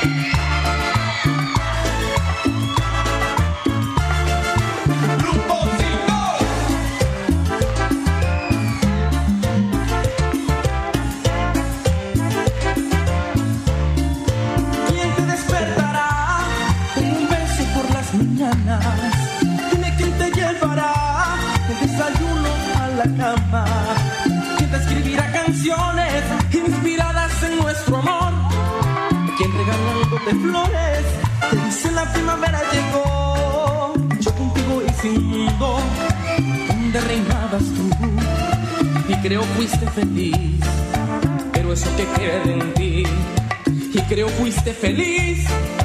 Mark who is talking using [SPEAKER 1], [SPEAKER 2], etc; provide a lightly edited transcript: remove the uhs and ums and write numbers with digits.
[SPEAKER 1] Dime quién te llevará el desayuno a la cama, quién te escribirá canciones inspiradas en nuestro amor, quién regalándote flores te dice la primavera llegó. Yo contigo y sin mundo, donde reinabas tú, y creo fuiste feliz, pero eso que queda en ti, y creo fuiste feliz.